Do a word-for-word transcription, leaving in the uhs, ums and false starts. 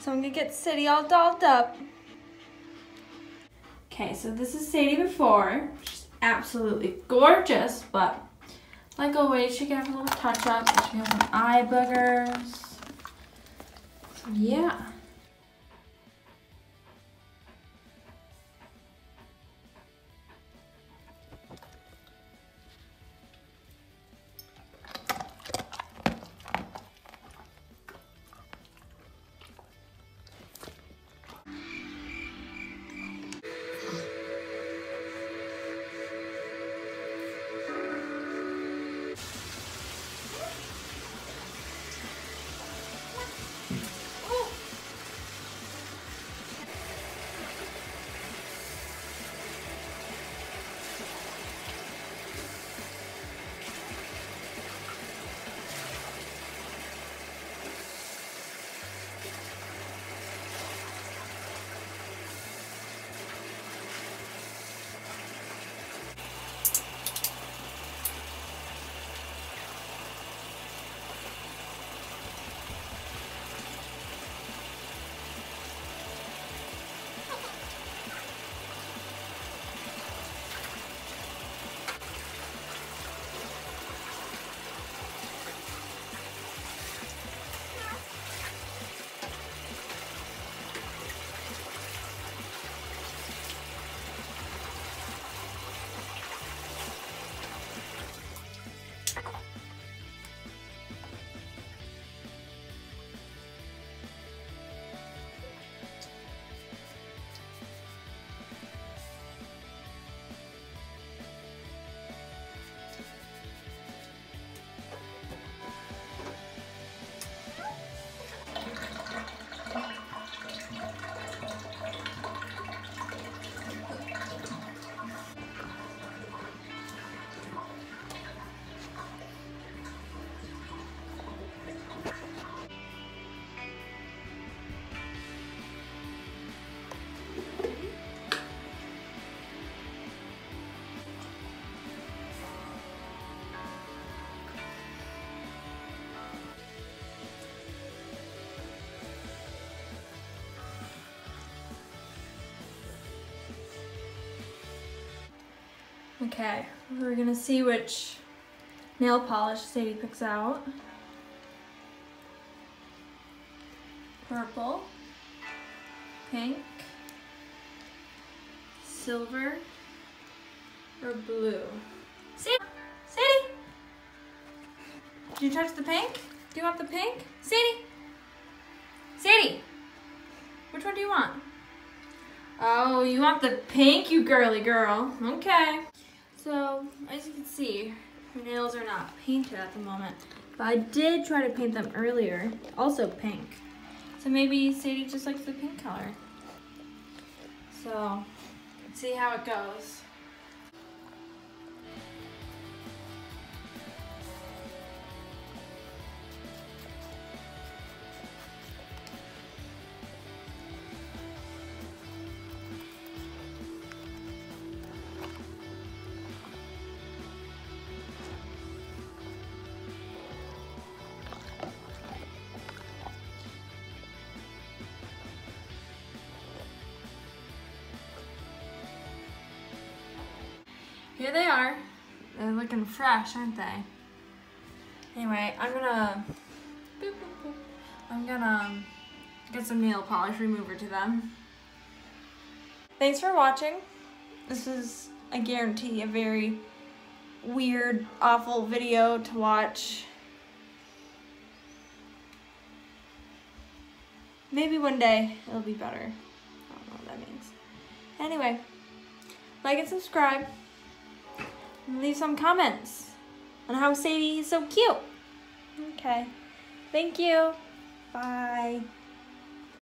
So I'm gonna get Saydee all dolled up. Okay, so this is Saydee before. She's absolutely gorgeous, but like always, she can have a little touch up. She has some eye boogers. So yeah. Okay, we're gonna see which nail polish Saydee picks out. Purple, pink, silver, or blue. Saydee! Saydee! Did you touch the pink? Do you want the pink? Saydee! Saydee! Which one do you want? Oh, you want the pink, you girly girl. Okay. So, as you can see, her nails are not painted at the moment, but I did try to paint them earlier, also pink. So maybe Saydee just likes the pink color. So, let's see how it goes. Here they are. They're looking fresh, aren't they? Anyway, I'm gonna boop, boop, boop. I'm gonna get some nail polish remover to them. Thanks for watching. This is, I guarantee, a very weird, awful video to watch. Maybe one day it'll be better. I don't know what that means. Anyway, like and subscribe. And leave some comments on how Saydee is so cute. Okay. Thank you. Bye.